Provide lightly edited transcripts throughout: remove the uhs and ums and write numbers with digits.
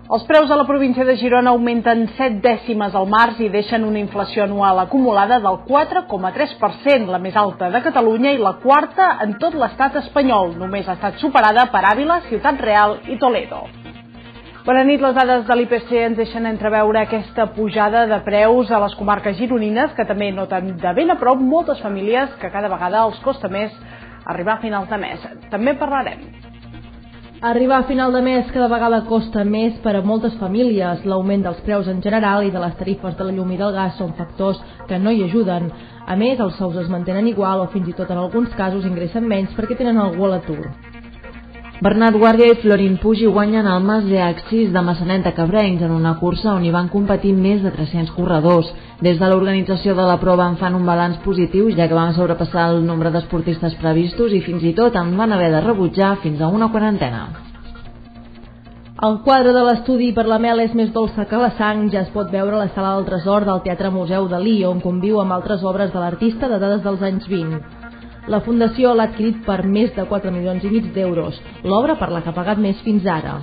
Els preus a la província de Girona augmenten 7 dècimes al març i deixen una inflació anual acumulada del 4,3%, la més alta de Catalunya i la quarta en tot l'estat espanyol. Només ha estat superada per Àvila, Ciutat Real i Toledo. Bona nit, les dades de l'IPC ens deixen entreveure aquesta pujada de preus a les comarques gironines, que també noten de ben a prop moltes famílies que cada vegada els costa més arribar a finals de mes. També parlarem. Arribar a final de mes cada vegada costa més per a moltes famílies. L'augment dels preus en general i de les tarifes de la llum i del gas són factors que no hi ajuden. A més, els sous es mantenen igual o fins i tot en alguns casos ingressen menys perquè tenen algú a l'atur. Bernat Guàrdia i Florin Puig guanyen el Mas de Axis de Massanet de Cabrenys en una cursa on hi van competir més de 300 corredors. Des de l'organització de la prova en fan un balanç positiu, ja que van sobrepassar el nombre d'esportistes previstos i fins i tot en van haver de rebutjar fins a una quarantena. El quadre de l'estudi Per la mel és més dolça que la sang ja es pot veure a la sala del Tresor del Teatre Museu Dalí, on conviu amb altres obres de l'artista datades dels anys 20. La Fundació l'ha adquirit per més de 4,5 milions d'euros, l'obra per la que ha pagat més fins ara.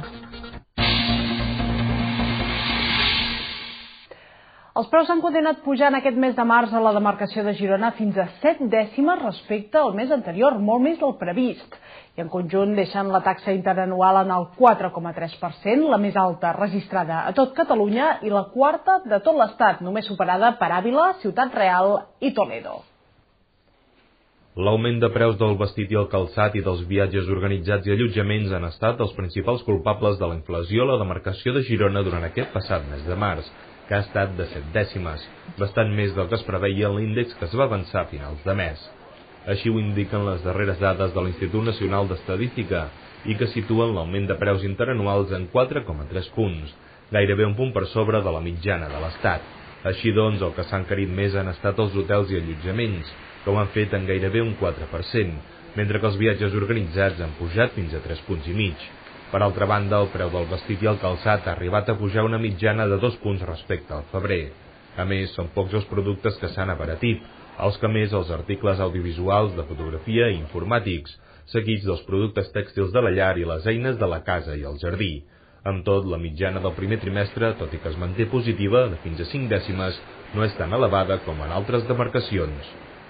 Els preus s'han continuat pujant aquest mes de març a la demarcació de Girona fins a 7 dècimes respecte al mes anterior, molt més del previst. I en conjunt deixen la taxa interanual en el 4,3%, la més alta registrada a tot Catalunya i la quarta de tot l'estat, només superada per Àvila, Ciutat Real i Toledo. L'augment de preus del vestit i el calçat i dels viatges organitzats i allotjaments han estat els principals culpables de la inflació a la demarcació de Girona durant aquest passat mes de març, que ha estat de 7 dècimes, bastant més del que es preveia en l'índex que es va avançar a finals de mes. Així ho indiquen les darreres dades de l'Institut Nacional d'Estadística i que situen l'augment de preus interanuals en 4,3 punts, gairebé un punt per sobre de la mitjana de l'Estat. Així doncs, el que s'ha encarit més han estat els hotels i allotjaments, que ho han fet en gairebé un 4%, mentre que els viatges organitzats han pujat fins a 3,5 punts. Per altra banda, el preu del vestit i el calçat ha arribat a pujar una mitjana de 2 punts respecte al febrer. A més, són pocs els productes que s'han abaratit, els que més els articles audiovisuals, de fotografia i informàtics, seguits dels productes tèxtils de la llar i les eines de la casa i el jardí. Amb tot, la mitjana del primer trimestre, tot i que es manté positiva, de fins a 5 dècimes, no és tan elevada com en altres demarcacions.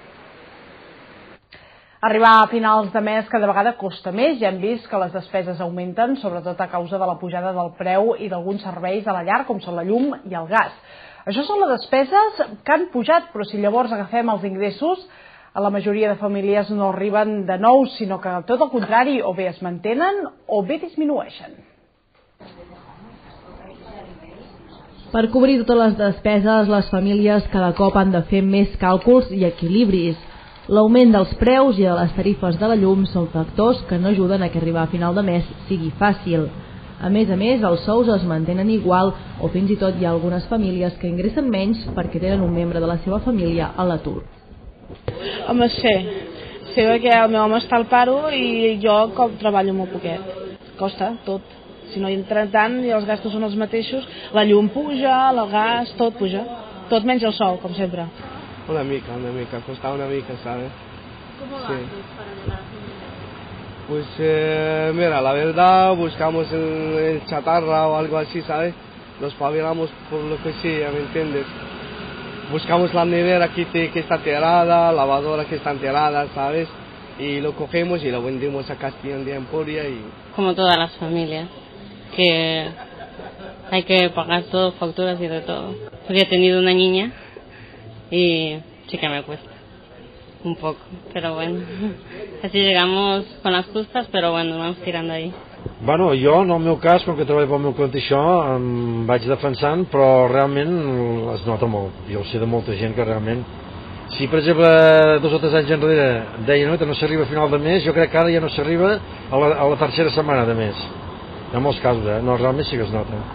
Arribar a finals de mes cada vegada costa més. Ja hem vist que les despeses augmenten, sobretot a causa de la pujada del preu i d'alguns serveis a la llar, com són la llum i el gas. Això són les despeses que han pujat, però si llavors agafem els ingressos, a la majoria de famílies no arriben de nou, sinó que tot el contrari, o bé es mantenen o bé disminueixen. Per cobrir totes les despeses, les famílies cada cop han de fer més càlculs i equilibris. L'augment dels preus i de les tarifes de la llum són factors que no ajuden a que arribar a final de mes sigui fàcil. A més, els sous es mantenen igual o fins i tot hi ha algunes famílies que ingressen menys perquè tenen un membre de la seva família a l'atur. Home, sé perquè el meu home està al paro i jo com treballo molt poquet. Costa tot. Si no hi entra tant i els gastos són els mateixos, la llum puja, el gas, tot puja. Tot menys el sou, com sempre. Una mica, costa una mica, ¿sabes? ¿Cómo va para la familia? Pues mira, la verdad buscamos el chatarra o algo así, ¿sabes? Nos pavilamos por lo que sea, ¿me entiendes? Buscamos la nevera que está tirada, lavadora que está tirada, ¿sabes? Y lo cogemos y lo vendemos a Castellón de Emporia y... Como todas las familias, que hay que pagar todo, facturas y de todo. Porque he tenido una niña y sí que me cuesta un poco, pero bueno, así llegamos con las justas, pero bueno, vamos tirando ahí. Bueno, jo, en el meu cas, com que treballo pel meu compte això, em vaig defensant, però realment es nota molt. Jo sé de molta gent que realment, si per exemple 2 o 3 anys enrere deien que no s'arriba a final de mes, jo crec que ara ja no s'arriba a la tercera setmana de mes. En molts casos, no, realment sí que es nota.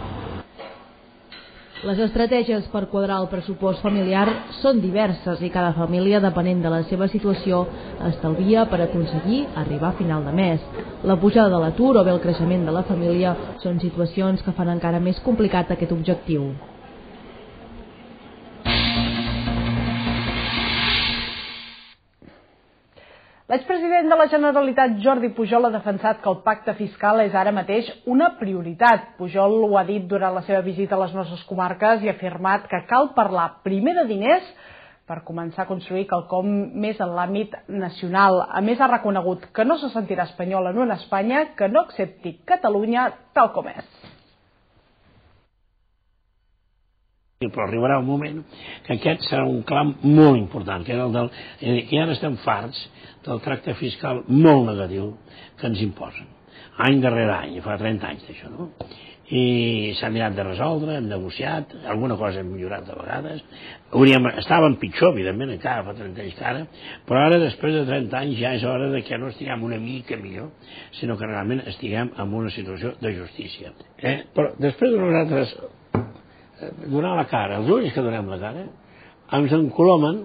Les estratègies per quadrar el pressupost familiar són diverses i cada família, depenent de la seva situació, estalvia per aconseguir arribar a final de mes. La pujada de l'atur o bé el creixement de la família són situacions que fan encara més complicat aquest objectiu. L'expresident president de la Generalitat, Jordi Pujol, ha defensat que el pacte fiscal és ara mateix una prioritat. Pujol ho ha dit durant la seva visita a les nostres comarques i ha afirmat que cal parlar primer de diners per començar a construir quelcom més en l'àmbit nacional. A més, ha reconegut que no se sentirà espanyol en una Espanya que no accepti Catalunya tal com és. Però arribarà un moment que aquest serà un clam molt important, que és el del... que ara estem farts del tracte fiscal molt negatiu que ens imposen. Any darrere any, fa 30 anys d'això, no? I s'ha mirat de resoldre, hem negociat, alguna cosa hem millorat de vegades, estàvem pitjor, evidentment, encara fa 30 anys que ara, però ara, després de 30 anys, ja és hora de que no estiguem una mica millor, sinó que realment estiguem en una situació de justícia. Però després de nosaltres donar la cara, els únics que donem la cara, ens encolomen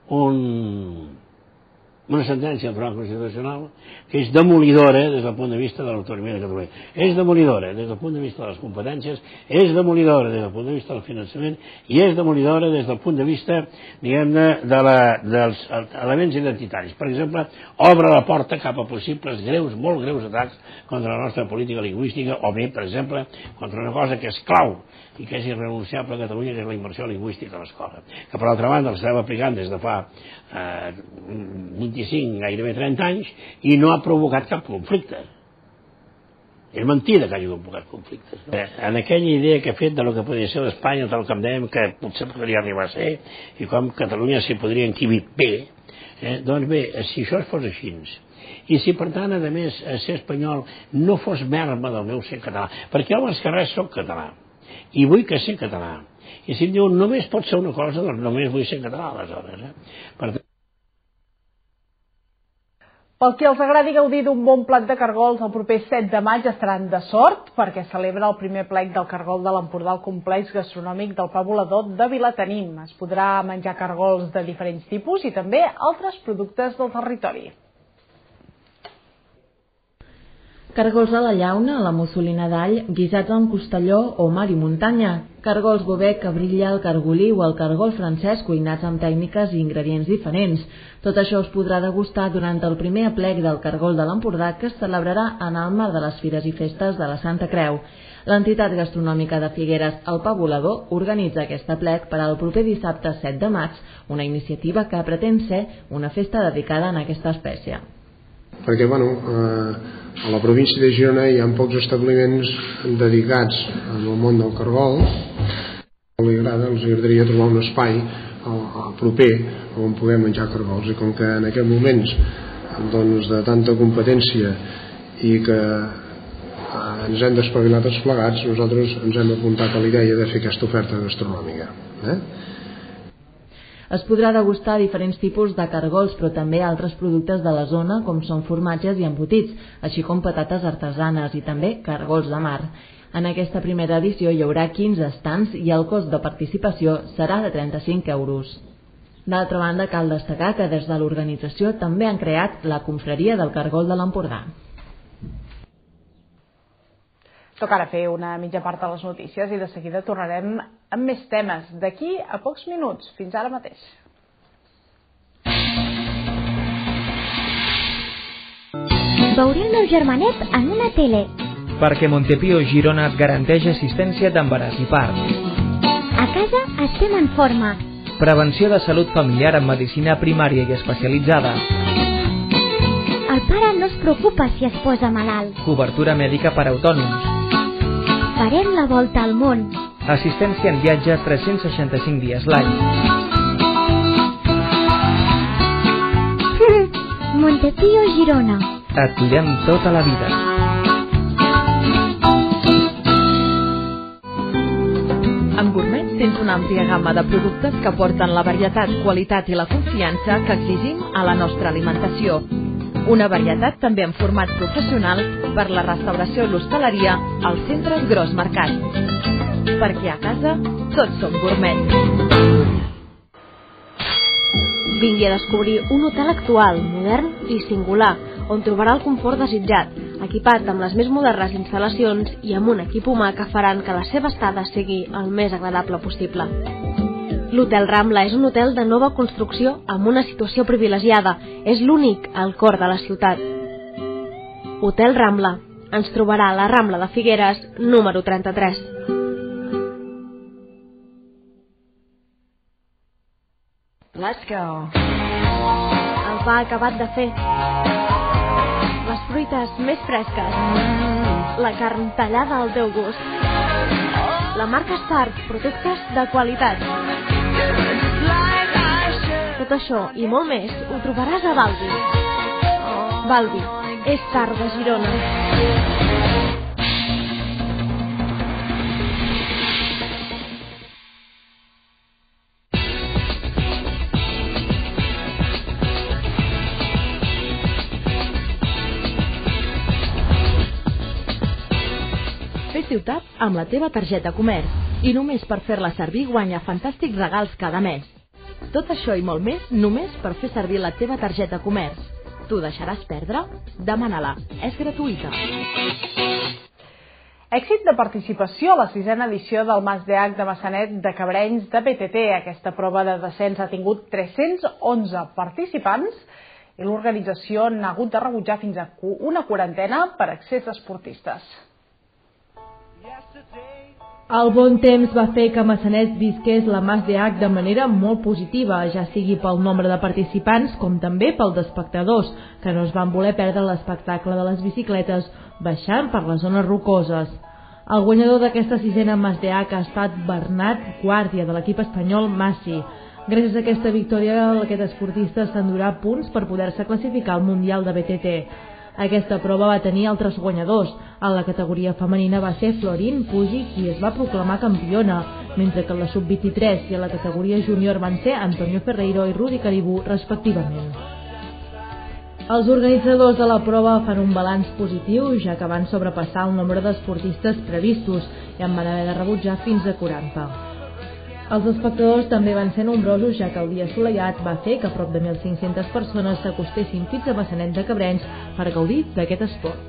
una sentència del Tribunal Constitucional que és demolidora des del punt de vista de l'autonomia de Catalunya, és demolidora des del punt de vista de les competències, és demolidora des del punt de vista del finançament i és demolidora des del punt de vista, diguem-ne, dels elements identitaris. Per exemple, obre la porta cap a possibles greus, molt greus atacs contra la nostra política lingüística o bé, per exemple, contra una cosa que és clau i que és irrenunciable a Catalunya, que és la immersió lingüística a l'escola, que per altra banda l'estem aplicant des de fa 25, gairebé 30 anys i no ha provocat cap conflicte. És mentida que hagi provocat conflictes. En aquella idea que he fet de lo que podria ser l'Espanya, tal com dèiem, que potser podria arribar a ser, i com Catalunya s'hi podria enquibir bé, doncs bé, si això fos així, i si per tant, a més, ser espanyol no fos merma del meu ser català, perquè jo abans que res soc català, i vull que ser català. I si em diuen només pot ser una cosa, doncs només vull ser català aleshores. Per tant... Pel que els agradi gaudir d'un bon plat de cargols, el proper 7 de maig estaran de sort perquè celebra el primer plec del cargol de l'Empordà al complex gastronòmic del Pla Volador de Vilatenim. Es podrà menjar cargols de diferents tipus i també altres productes del territori. Cargols a la llauna, a la mussolina d'all, guisats amb costelló o mar i muntanya. Cargols bové, cabrilla, el cargolí o el cargol francès cuinats amb tècniques i ingredients diferents. Tot això es podrà degustar durant el primer aplec del cargol de l'Empordà que es celebrarà en el marc de les Fires i Festes de la Santa Creu. L'entitat gastronòmica de Figueres, el Pa Volador, organitza aquest aplec per al proper dissabte 7 de maig, una iniciativa que pretén ser una festa dedicada a aquesta espècie. Perquè a la província de Girona hi ha pocs establiments dedicats al món del cargol. Els agradaria trobar un espai proper on poder menjar cargols, i com que en aquests moments de tanta competència i que ens hem d'espavilar tots plegats, nosaltres ens hem apuntat a la idea de fer aquesta oferta gastronòmica. Es podrà degustar diferents tipus de cargols, però també altres productes de la zona, com són formatges i embotits, així com patates artesanes i també cargols de mar. En aquesta primera edició hi haurà 15 estands i el cost de participació serà de 35 euros. D'altra banda, cal destacar que des de l'organització també han creat la confraria del cargol de l'Empordà. Toca ara fer una mitja part de les notícies i de seguida tornarem amb més temes d'aquí a pocs minuts. Fins ara mateix. Veuré el meu germanet en una tele. Perquè Montepío Girona et garanteix assistència d'embaràs i part. A casa estem en forma. Prevenció de salut familiar amb medicina primària i especialitzada. El pare no es preocupa si es posa malalt. Cobertura mèdica per a autònoms. Farem la volta al món. Assistència en viatge 365 dies l'any. Montepío Girona. Et cuidem tota la vida. Amb Gourmet tens una àmplia gamma de productes que porten la varietat, qualitat i la confiança que exigim a la nostra alimentació. Una varietat també en format professional per la restauració i l'hostaleria als centres Gros Mercat. Perquè a casa tots som gourmet. Vingui a descobrir un hotel actual, modern i singular, on trobarà el confort desitjat, equipat amb les més modernes instal·lacions i amb un equip humà que faran que la seva estada sigui el més agradable possible. L'Hotel Rambla és un hotel de nova construcció amb una situació privilegiada. És l'únic al cor de la ciutat. Hotel Rambla. Ens trobarà a la Rambla de Figueres, número 33. Let's go. El pa acabat de fer. Les fruites més fresques. La carn tallada al teu gust. La marca Stark, productes de qualitat. Tot això i molt més ho trobaràs a Balbi. Balbi és Stark de Girona. Fer ciutat amb la teva targeta comerç i només per fer-la servir guanya fantàstics regals cada mes. Tot això i molt més només per fer servir la teva targeta comerç. T'ho deixaràs perdre? Demana-la. És gratuïta. Èxit de participació a la 6a edició del Mas d'H de Maçanet de Cabrenys de BTT. Aquesta prova de descens ha tingut 311 participants i l'organització n'ha hagut de rebutjar fins a una quarantena per excés d'esportistes. El bon temps va fer que Maçanet visqués la Mas d'H de manera molt positiva, ja sigui pel nombre de participants com també pel d'espectadors, que no es van voler perdre l'espectacle de les bicicletes baixant per les zones rocoses. El guanyador d'aquesta 6a Mas d'H ha estat Bernat Guàrdia, de l'equip espanyol Massi. Gràcies a aquesta victòria, aquest esportista s'endurà punts per poder-se classificar al Mundial de BTT. Aquesta prova va tenir altres guanyadors. En la categoria femenina va ser Florín Pugi qui es va proclamar campiona, mentre que en la sub-23 i en la categoria júnior van ser Antonio Ferreiro i Rudi Caribú, respectivament. Els organitzadors de la prova fan un balanç positiu, ja que van sobrepassar el nombre d'esportistes previstos i en van haver de rebutjar fins a 40. Els espectadors també van ser nombrosos, ja que el dia assolellat va fer que prop de 1.500 persones s'acostessin fins a Maçanet de Cabrenys per gaudir d'aquest esport.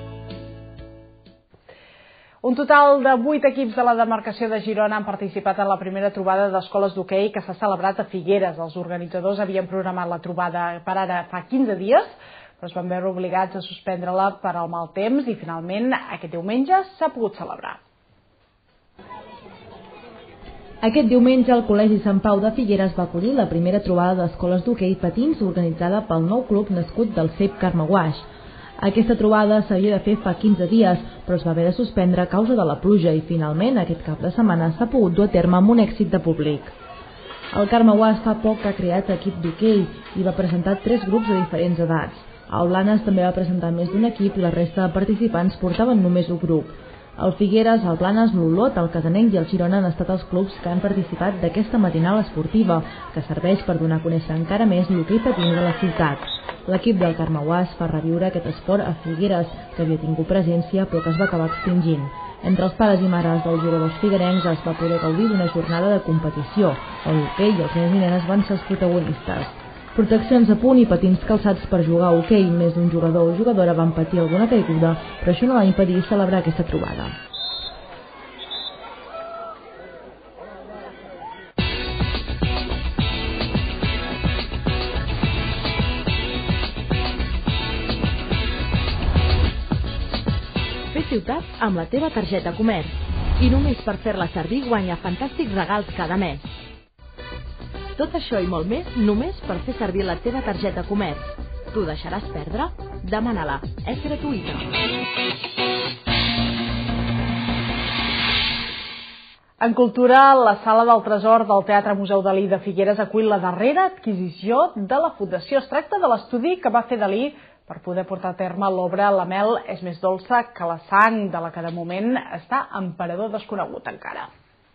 Un total de 8 equips de la demarcació de Girona han participat en la primera trobada d'escoles d'hoquei que s'ha celebrat a Figueres. Els organitzadors havien programat la trobada per ara fa 15 dies, però es van veure obligats a suspendre-la per al mal temps i finalment aquest diumenge s'ha pogut celebrar. Aquest diumenge el Col·legi Sant Pau de Figueres va acollir la primera trobada d'escoles d'hoquei patins organitzada pel nou club nascut del CEP Carme Guaix. Aquesta trobada s'havia de fer fa 15 dies, però es va haver de suspendre a causa de la pluja i finalment aquest cap de setmana s'ha pogut dur a terme amb un èxit de públic. El Carme Guaix fa poc ha creat equip d'hoquei i va presentar 3 grups de diferents edats. El Blanes també va presentar més d'un equip i la resta de participants portaven només un grup. El Figueres, el Blanes, l'Olot, el Casanenc i el Girona han estat els clubs que han participat d'aquesta matinal esportiva, que serveix per donar a conèixer encara més l'hoquei patins de la ciutat. L'equip del Carme Guaix fa reviure aquest esport a Figueres, que havia tingut presència però que es va acabar extingint. Entre els pares i mares dels jugadors figuerencs es va poder gaudir d'una jornada de competició, on l'hoquei i els nens i nenes van ser els protagonistes. Proteccions a punt i patins calçats per jugar a hoquei. Més d'un jugador o jugadora van patir alguna caiguda, però això no va impedir celebrar aquesta trobada. Fer ciutat amb la teva targeta comerç i només per fer-la servir guanya fantàstics regals cada mes. Tot això i molt més només per fer servir la teva targeta comerç. T'ho deixaràs perdre? Demana-la. És gratuïta. En cultura, la Sala del Tresor del Teatre Museu Dalí de Figueres acull la darrera adquisició de la Fundació. Es tracta de l'estudi que va fer Dalí per poder portar a terme l'obra La mel és més dolça que la sang, de la que de moment està en parador desconegut encara.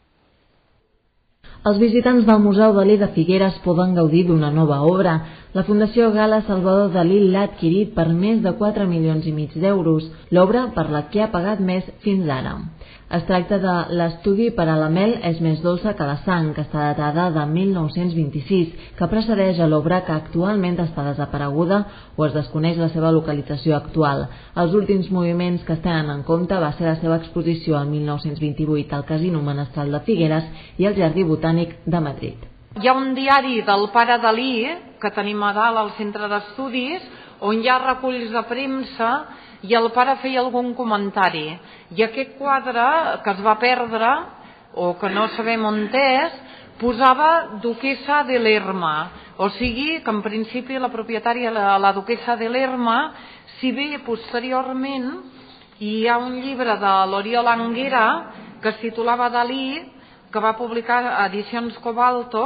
Els visitants del Museu Dalí de Figueres poden gaudir d'una nova obra. La Fundació Gala Salvador Dalí l'ha adquirit per més de 4,5 milions d'euros, l'obra per la que ha pagat més fins ara. Es tracta de l'estudi per a la mel és més dolça que la sang, que està datada de 1926, que precedeix a l'obra que actualment està desapareguda o es desconeix la seva localització actual. Els últims moviments que es tenen en compte va ser la seva exposició el 1928 al Casino Menestral de Figueres i al Jardí Botànic de Madrid. Hi ha un diari del pare Dalí, que tenim a dalt al centre d'estudis, on hi ha reculls de premsa i el pare feia algun comentari. I aquest quadre, que es va perdre, o que no sabem on és, posava duquessa de Lerma. O sigui que en principi la propietària, la duquessa de Lerma, si bé posteriorment hi ha un llibre de l'Oriol Anguera que es titulava Dalí, que va publicar a Edicions Cobalto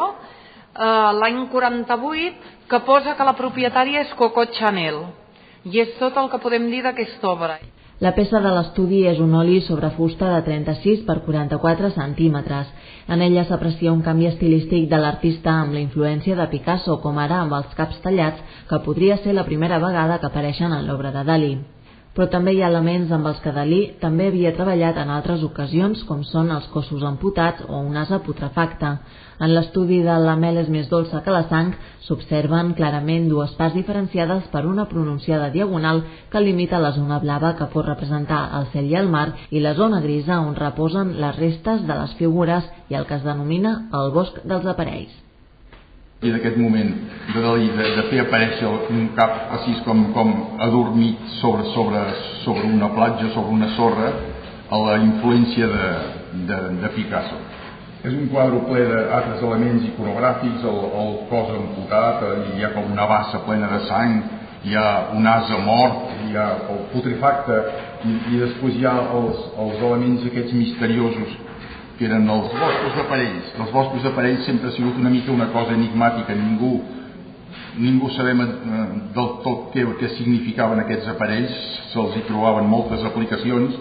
l'any 48, que posa que la propietària és Coco Chanel. I és tot el que podem dir d'aquesta obra. La peça de l'estudi és un oli sobre fusta de 36 per 44 centímetres. En ella s'aprecia un canvi estilístic de l'artista amb la influència de Picasso, com ara amb els caps tallats, que podria ser la primera vegada que apareixen en l'obra de Dalí. Però també hi ha elements amb els que Dalí també havia treballat en altres ocasions, com són els cossos amputats o un ase putrefacte. En l'estudi de la mel és més dolça que la sang s'observen clarament dues parts diferenciades per una pronunciada diagonal que limita la zona blava que pot representar el cel i el mar i la zona grisa on reposen les restes de les figures i el que es denomina el bosc dels aparells. I en aquest moment de Dalí de fer aparèixer un cap així com adormit sobre una platja, sobre una sorra, a la influència de Picasso. És un quadre ple d'altres elements iconogràfics, el cos amputat, hi ha com una bassa plena de sang, hi ha un ase mort, hi ha el putrefacte i després hi ha els elements aquests misteriosos que eren els boscos d'aparells. Els boscos d'aparells sempre ha sigut una mica una cosa enigmàtica. Ningú sabem del tot què significaven aquests aparells, se'ls hi trobaven moltes aplicacions.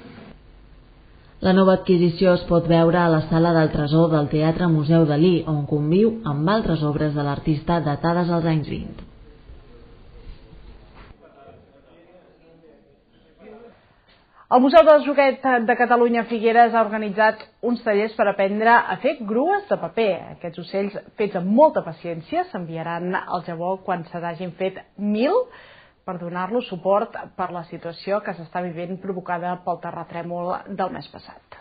La nova adquisició es pot veure a la Sala del Tresor del Teatre Museu Dalí, on conviu amb altres obres de l'artista datades als anys 20. El Museu del Joguet de Catalunya Figueres ha organitzat uns tallers per aprendre a fer grues de paper. Aquests ocells fets amb molta paciència s'enviaran al Japó quan se n'hagin fet 1.000 per donar-los suport per la situació que s'està vivint provocada pel terratrèmol del mes passat.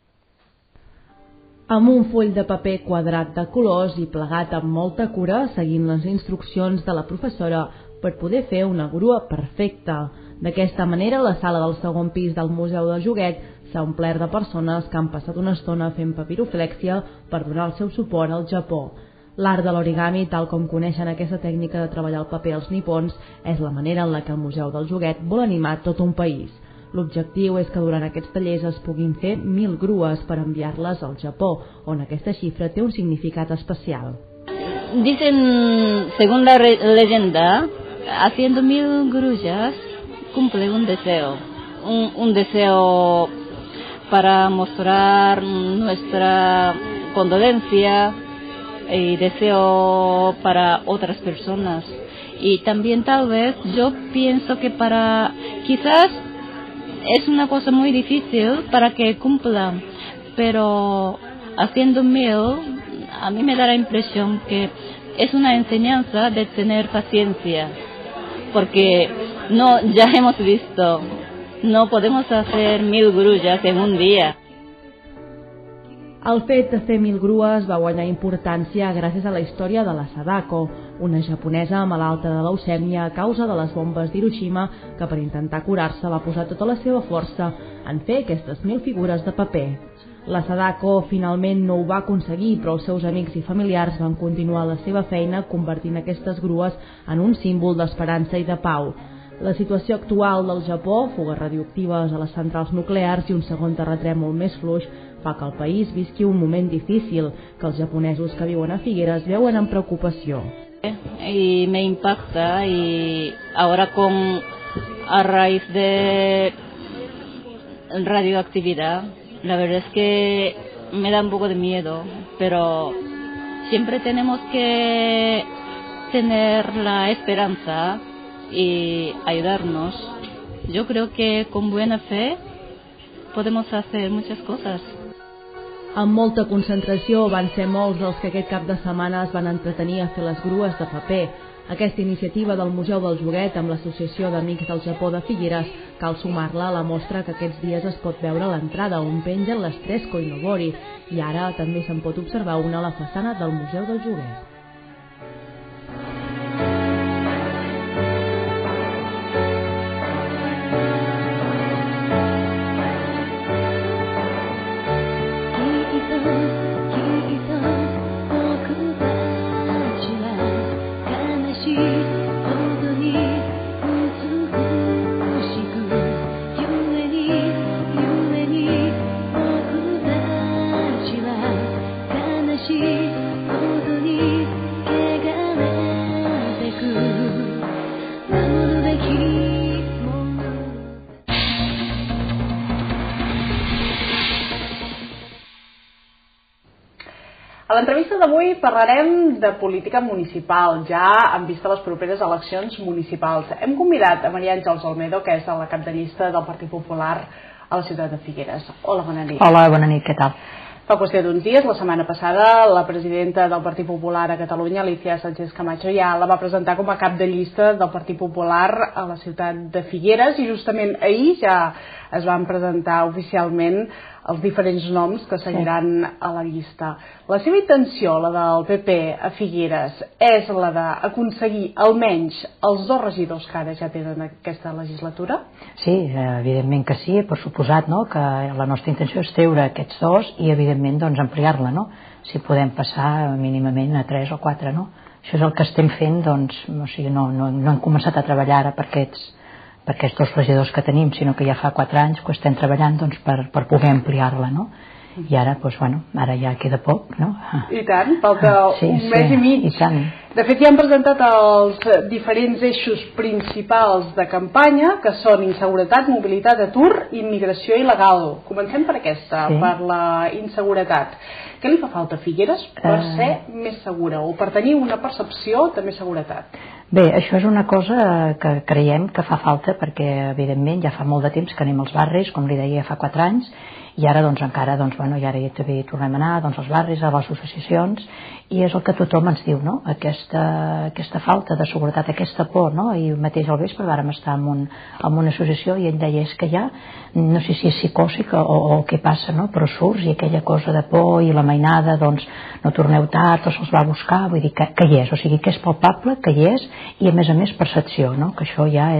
Amb un full de paper quadrat de colors i plegat amb molta cura, seguint les instruccions de la professora per poder fer una grua perfecta. D'aquesta manera, la sala del segon pis del Museu del Joguet s'ha omplert de persones que han passat una estona fent papiroflèxia per donar el seu suport al Japó. L'art de l'origami, tal com coneixen aquesta tècnica de treballar el paper als nipons, és la manera en la que el Museu del Joguet vol animar tot un país. L'objectiu és que durant aquests tallers es puguin fer 1.000 grues per enviar-les al Japó, on aquesta xifra té un significat especial. Dicen, según la leyenda, haciendo 1.000 grullas cumple un deseo, un deseo para mostrar nuestra condolencia y deseo para otras personas. Y también tal vez yo pienso que quizás es una cosa muy difícil para que cumplan, pero haciendo 1.000 a mí me da la impresión que es una enseñanza de tener paciencia, porque ya hemos visto, no podemos hacer 1.000 grullas en un día. El fet de fer 1.000 grues va guanyar importància gràcies a la història de la Sadako, una japonesa malalta de leucèmia a causa de les bombes d'Hiroshima que per intentar curar-se va posar tota la seva força en fer aquestes 1.000 figures de paper. La Sadako finalment no ho va aconseguir, però els seus amics i familiars van continuar la seva feina convertint aquestes grues en un símbol d'esperança i de pau. La situació actual del Japó, fugues radioactives a les centrals nuclears i un segon terratrèmol més fluix fa que el país visqui un moment difícil que els japonesos que viuen a Figueres veuen amb preocupació. Y me impacta, y ahora a raíz de radioactividad, la verdad es que me da un poco de miedo, pero siempre tenemos que tener la esperanza y ayudarnos. Yo creo que con buena fe podemos hacer muchas cosas. Amb molta concentració van ser molts els que aquest cap de setmana es van entretenir a fer les grues de paper. Aquesta iniciativa del Museu del Joguet amb l'Associació d'Amics del Japó de Figueres cal sumar-la a la mostra que aquests dies es pot veure a l'entrada on pengen les 3 koinobori i ara també se'n pot observar una a la façana del Museu del Joguet. A l'entrevista d'avui parlarem de política municipal, ja en vista les properes eleccions municipals. Hem convidat a Maria Àngels Olmedo, que és la cap de llista del Partit Popular a la ciutat de Figueres. Hola, bona nit. Hola, bona nit, què tal? Fa qüestió d'uns dies, la setmana passada, la presidenta del Partit Popular a Catalunya, Alicia Sánchez Camacho, ja la va presentar com a cap de llista del Partit Popular a la ciutat de Figueres i justament ahir ja es van presentar oficialment els diferents noms que seguiran a la llista. La seva intenció, la del PP a Figueres, és la d'aconseguir almenys els 2 regidors que ara ja tenen aquesta legislatura? Sí, evidentment que sí, per suposat, no? Que la nostra intenció és treure aquests 2 i evidentment doncs, ampliar-la, no? Si podem passar mínimament a 3 o 4, no? Això és el que estem fent, doncs, o sigui, no hem començat a treballar ara per aquests 2 regidors que tenim, sinó que ja fa 4 anys que estem treballant doncs, per poder ampliar-la, no? I ara, doncs, bueno, ara ja queda poc, no? I tant, falta un mes i mig. I tant. De fet, ja han presentat els diferents eixos principals de campanya, que són inseguretat, mobilitat, atur i immigració il·legal. Comencem per aquesta, per la inseguretat. Què li fa falta a Figueres per ser més segura o per tenir una percepció de més seguretat? Bé, això és una cosa que creiem que fa falta perquè, evidentment, ja fa molt de temps que anem als barris, com li deia, fa 4 anys, i ara doncs encara, doncs, bueno, i ara ja també tornem a anar doncs, als barris, a les associacions, i és el que tothom ens diu, no? Aquesta falta de seguretat, aquesta por, no? I mateix al vespre vàrem estar en una associació i ell deia és que ja, no sé si és psicòsic o què passa, no? Però surts i aquella cosa de por i la mainada, doncs no torneu tard o se'ls va buscar, vull dir que hi és, o sigui que és palpable, que hi és, i a més percepció, no? Que això ja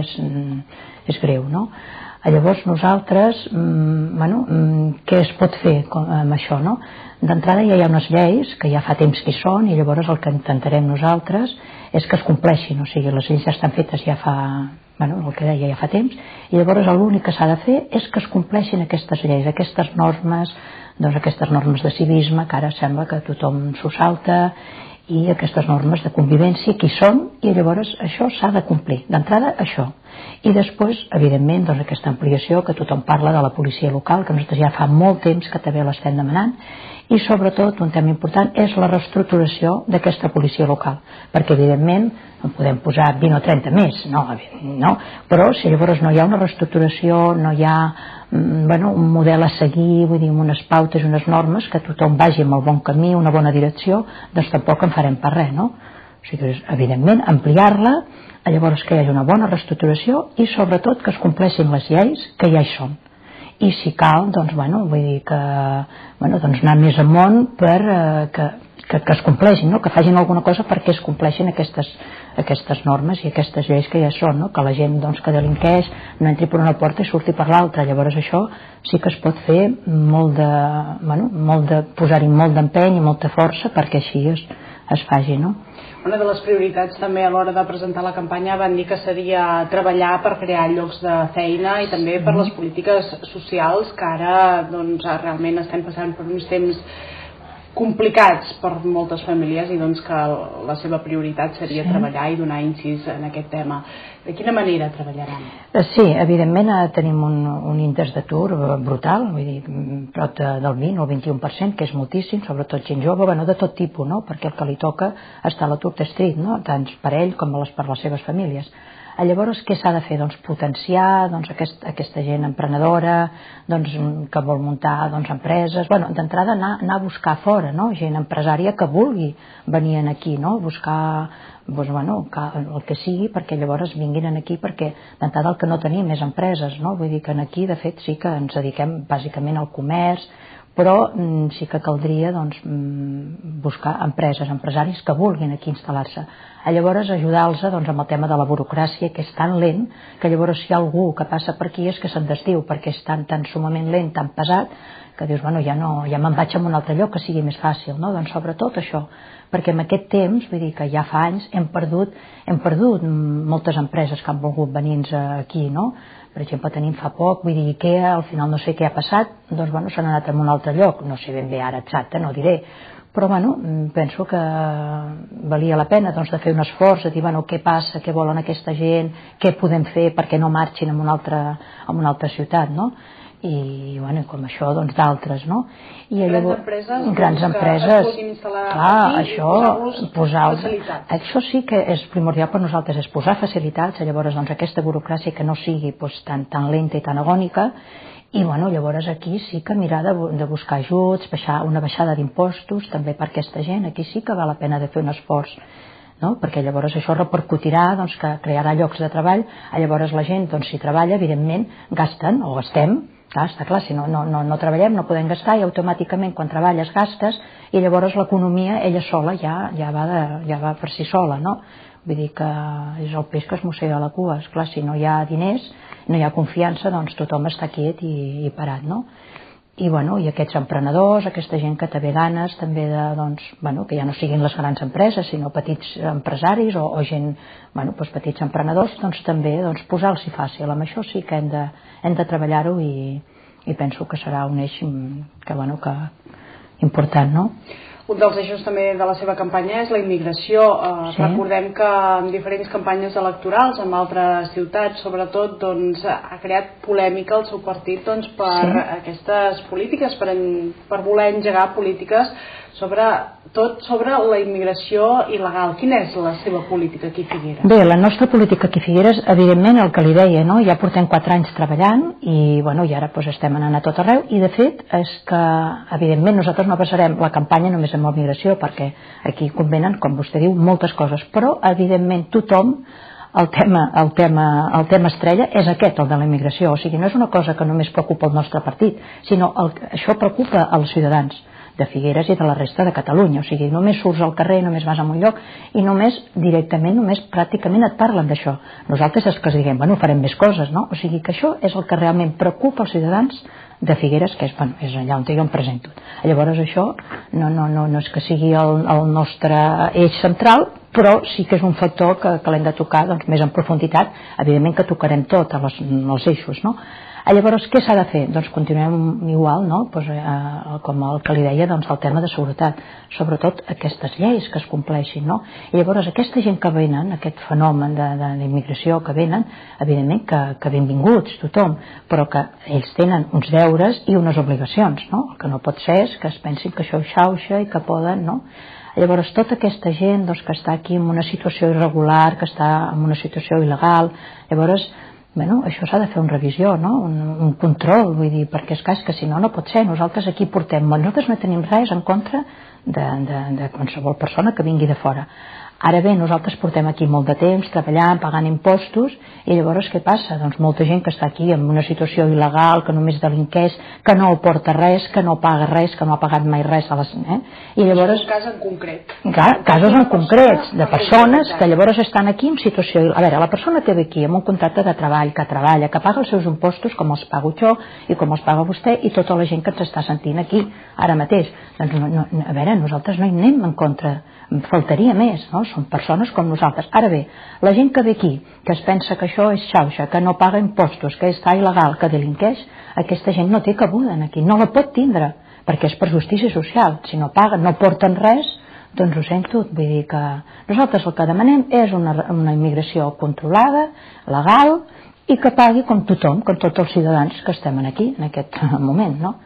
és greu, no? Llavors nosaltres, què es pot fer amb això, no? D'entrada ja hi ha unes lleis que ja fa temps que hi són i llavors el que intentarem nosaltres és que es compleixin, o sigui, les lleis ja estan fetes ja fa, el que deia ja fa temps, i llavors l'únic que s'ha de fer és que es compleixin aquestes lleis, aquestes normes, doncs aquestes normes de civisme que ara sembla que tothom s'ho salta, i aquestes normes de convivència que hi són, i llavors això s'ha de complir, d'entrada això. I després, evidentment, doncs aquesta ampliació que tothom parla de la policia local, que nosaltres ja fa molt temps que també l'estem demanant, i sobretot un tema important és la reestructuració d'aquesta policia local, perquè evidentment no podem posar 20 o 30 més, no, però si llavors no hi ha una reestructuració, no hi ha un model a seguir, vull dir, amb unes pautes i unes normes, que tothom vagi amb el bon camí, una bona direcció, doncs tampoc en farem per res, no? O sigui, evidentment, ampliar-la, llavors que hi hagi una bona reestructuració i sobretot que es compleixin les lleis que ja hi són. I si cal, doncs, vull dir que, doncs anar més amunt per que es compleixin, no? Que facin alguna cosa perquè es compleixin aquestes normes i aquestes lleis que ja són, no? Que la gent doncs, que delinqueix no entri per una porta i surti per l'altra. Llavors això sí que es pot fer posar-hi molt d'empeny i molta força perquè així es faci, no? Una de les prioritats també a l'hora de presentar la campanya van dir que seria treballar per crear llocs de feina i també per les polítiques socials que ara doncs, realment estem passant per uns temps complicats per moltes famílies i doncs que la seva prioritat seria treballar i donar incís en aquest tema. De quina manera treballaran? Sí, evidentment tenim un índex d'atur brutal, vull dir, prop del 20 o 21%, que és moltíssim, sobretot gent jove, de tot tipus, no? Perquè el que li toca està a l'atur d'estrit, no? Tant per ell com per les seves famílies. Llavors, què s'ha de fer? Doncs potenciar aquesta gent emprenedora, que vol muntar empreses, d'entrada anar a buscar fora, gent empresària que vulgui venir aquí, buscar el que sigui perquè llavors vinguin aquí, perquè d'entrada el que no tenim és empreses, vull dir que aquí de fet sí que ens dediquem bàsicament al comerç, però sí que caldria buscar empreses, empresaris que vulguin aquí instal·lar-se. Llavors ajudar-los amb el tema de la burocràcia, que és tan lent, que llavors si hi ha algú que passa per aquí és que se'n desdiu, perquè és tan sumament lent, tan pesat, que dius, ja me'n vaig a un altre lloc que sigui més fàcil, doncs sobretot això, perquè en aquest temps, vull dir que ja fa anys, hem perdut moltes empreses que han volgut venir aquí, per exemple tenim fa poc, vull dir, IKEA, al final no sé què ha passat, doncs s'han anat a un altre lloc, no sé ben bé ara exacte, no diré, però penso que valia la pena de fer un esforç, de dir què passa, què volen aquesta gent, què podem fer perquè no marxin a una altra ciutat, i com això d'altres, grans empreses això sí que és primordial per nosaltres, és posar facilitats, llavors aquesta burocràcia que no sigui tan lenta i tan agònica, i llavors aquí sí que mirar de buscar ajuts, una baixada d'impostos també per aquesta gent, aquí sí que val la pena de fer un esforç, perquè llavors això repercutirà, que crearà llocs de treball, llavors la gent si treballa evidentment gasten o gastem. Està clar, si no treballem no podem gastar i automàticament quan treballes gastes i llavors l'economia ella sola ja va per si sola, vull dir que és el peix que es mossega la cua, esclar, si no hi ha diners, no hi ha confiança, doncs tothom està quiet i parat, i aquests emprenedors, aquesta gent que té ganes també que ja no siguin les grans empreses sinó petits empresaris o gent, petits emprenedors, també posar-los-hi fàcil, amb això sí que hem de treballar-ho i penso que serà un eix important, Un dels eixos també de la seva campanya és la immigració. Recordem que en diferents campanyes electorals en altres ciutats, sobretot, ha creat polèmica el seu partit per aquestes polítiques, per voler engegar polítiques sobre la immigració il·legal. Quina és la seva política aquí a Figueres? Bé, la nostra política aquí a Figueres, evidentment, el que li deia, ja portem 4 anys treballant i ara estem anant a tot arreu i de fet és que, evidentment, nosaltres no basarem la campanya només en la migració perquè aquí convenen, com vostè diu, moltes coses, però evidentment tothom el tema estrella és aquest, el de la immigració, o sigui, no és una cosa que només preocupa el nostre partit, sinó això preocupa els ciutadans de Figueres i de la resta de Catalunya, o sigui, només surts al carrer, només vas a un lloc i només pràcticament et parlen d'això. Nosaltres és que els diguem, farem més coses, o sigui que això és el que realment preocupa els ciutadans de Figueres, que és allà on jo em presento. Llavors això no és que sigui el nostre eix central, però sí que és un factor que l'hem de tocar més en profunditat, evidentment que tocarem tot els eixos, Llavors, què s'ha de fer? Doncs continuem igual, com el que li deia, el tema de seguretat, sobretot aquestes lleis que es compleixin, I llavors aquesta gent que venen, aquest fenomen d'immigració que venen, evidentment que benvinguts tothom, però que ells tenen uns deures i unes obligacions, El que no pot ser és que es pensin que això és xauxa i que poden, Llavors tota aquesta gent que està aquí en una situació irregular, que està en una situació il·legal, llavors això s'ha de fer una revisió, un control, vull dir, perquè és que si no pot ser. Nosaltres aquí nosaltres no tenim res en contra de qualsevol persona que vingui de fora. Ara bé, nosaltres portem aquí molt de temps treballant, pagant impostos, i llavors què passa? Doncs molta gent que està aquí en una situació il·legal, que només delinqueix, que no aporta res, que no paga res, que no ha pagat mai res a les... I llavors... És un cas en concret. Casos en concrets, de persones que llavors estan aquí en situació... A veure, la persona que ve aquí amb un contracte de treball, que treballa, que paga els seus impostos com els pago jo i com els paga vostè i tota la gent que ens està sentint aquí ara mateix. Doncs, a veure, nosaltres no hi anem en contra, faltaria més, Són persones com nosaltres. Ara bé, la gent que ve aquí, que es pensa que això és xauxa, que no paga impostos, que està il·legal, que delinqueix, aquesta gent no té cabuda aquí, no la pot tindre, perquè és per justícia social. Si no paguen, no porten res, doncs ho sento, vull dir que nosaltres el que demanem és una immigració controlada, legal, i que pagui com tothom, com tots els ciutadans que estem aquí, en aquest moment,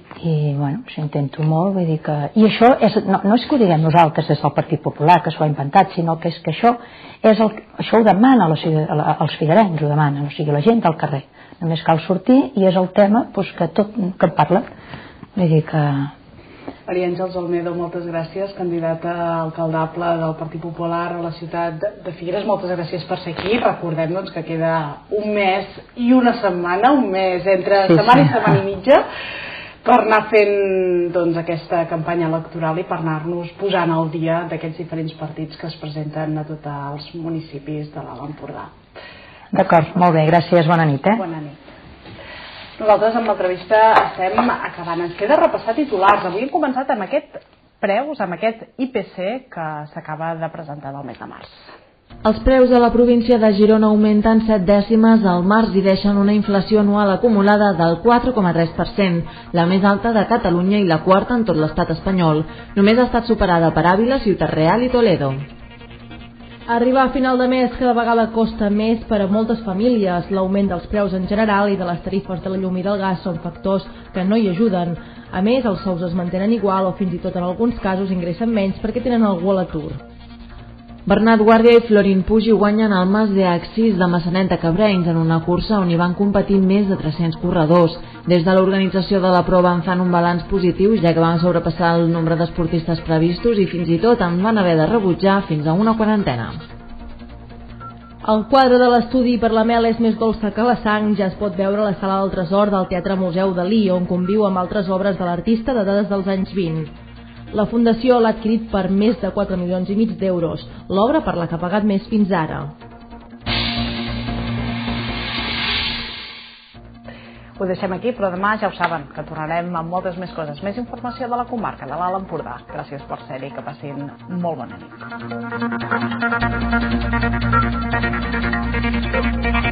i bueno, s'intento molt, vull dir que... I això no és que ho diguem nosaltres des del Partit Popular, que s'ho ha inventat, sinó que és que això ho demana els figuerencs, ho demanen, o sigui, la gent del carrer. Només cal sortir i és el tema que en parla. Vull dir que... Maria Àngels Olmedo, moltes gràcies, candidata alcaldable del Partit Popular a la ciutat de Figueres. Moltes gràcies per ser aquí. Recordem que queda un mes i una setmana, un mes entre setmana i setmana i mitja, per anar fent aquesta campanya electoral i per anar-nos posant al dia d'aquests diferents partits que es presenten a tots els municipis de l'Alt Empordà. D'acord, molt bé, gràcies, bona nit. Bona nit. Nosaltres amb l'entrevista estem acabant. Ens queda repassar titulars. Avui hem començat amb aquest preus, amb aquest IPC que s'acaba de presentar del mes de març. Els preus de la província de Girona augmenten 7 dècimes al març i deixen una inflació anual acumulada del 4,3%, la més alta de Catalunya i la quarta en tot l'estat espanyol. Només ha estat superada per Àvila, Ciutat Real i Toledo. Arribar a final de mes cada vegada costa més per a moltes famílies. L'augment dels preus en general i de les tarifes de la llum i del gas són factors que no hi ajuden. A més, els sous es mantenen igual o fins i tot en alguns casos ingressen menys perquè tenen algú a l'atur. Bernat Guàrdia i Florin Puig guanyen el Mas de Axis de Maçanet de Cabrenys en una cursa on hi van competir més de 300 corredors. Des de l'organització de la prova en fan un balanç positiu, ja que van sobrepassar el nombre d'esportistes previstos i fins i tot en van haver de rebutjar fins a una quarantena. El quadre de l'estudi Per la mel és més dolça que la sang ja es pot veure a la Sala del Tresor del Teatre Museu Dalí, on conviu amb altres obres de l'artista datades dels anys 20. La Fundació l'ha adquirit per més de 4,5 milions d'euros, l'obra per la que ha pagat més fins ara. Ho deixem aquí, però demà ja ho saben, que tornarem amb moltes més coses, més informació de la comarca, de l'Alt Empordà. Gràcies per ser-hi, que passin molt bona nit.